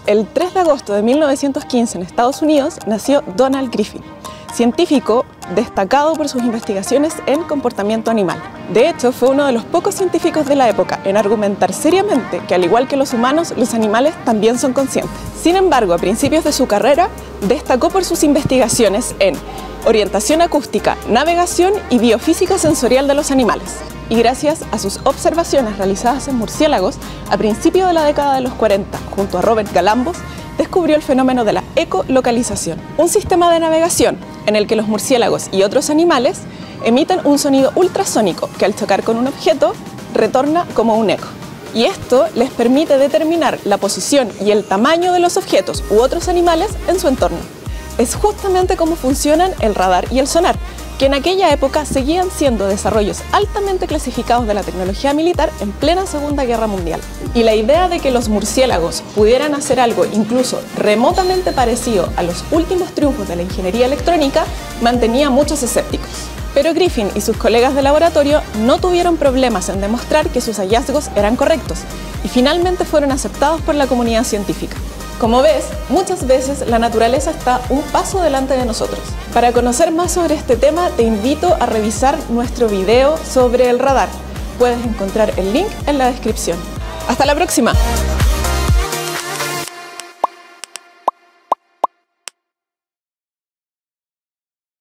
El 3 de agosto de 1915 en Estados Unidos nació Donald Griffin, científico destacado por sus investigaciones en comportamiento animal. De hecho, fue uno de los pocos científicos de la época en argumentar seriamente que, al igual que los humanos, los animales también son conscientes. Sin embargo, a principios de su carrera, destacó por sus investigaciones en orientación acústica, navegación y biofísica sensorial de los animales. Y gracias a sus observaciones realizadas en murciélagos, a principios de la década de los 40, junto a Robert Galambos, descubrió el fenómeno de la ecolocalización, un sistema de navegación en el que los murciélagos y otros animales emiten un sonido ultrasónico que al chocar con un objeto retorna como un eco. Y esto les permite determinar la posición y el tamaño de los objetos u otros animales en su entorno. Es justamente cómo funcionan el radar y el sonar, que en aquella época seguían siendo desarrollos altamente clasificados de la tecnología militar en plena Segunda Guerra Mundial. Y la idea de que los murciélagos pudieran hacer algo incluso remotamente parecido a los últimos triunfos de la ingeniería electrónica mantenía a muchos escépticos. Pero Griffin y sus colegas de laboratorio no tuvieron problemas en demostrar que sus hallazgos eran correctos y finalmente fueron aceptados por la comunidad científica. Como ves, muchas veces la naturaleza está un paso delante de nosotros. Para conocer más sobre este tema, te invito a revisar nuestro video sobre el radar. Puedes encontrar el link en la descripción. ¡Hasta la próxima!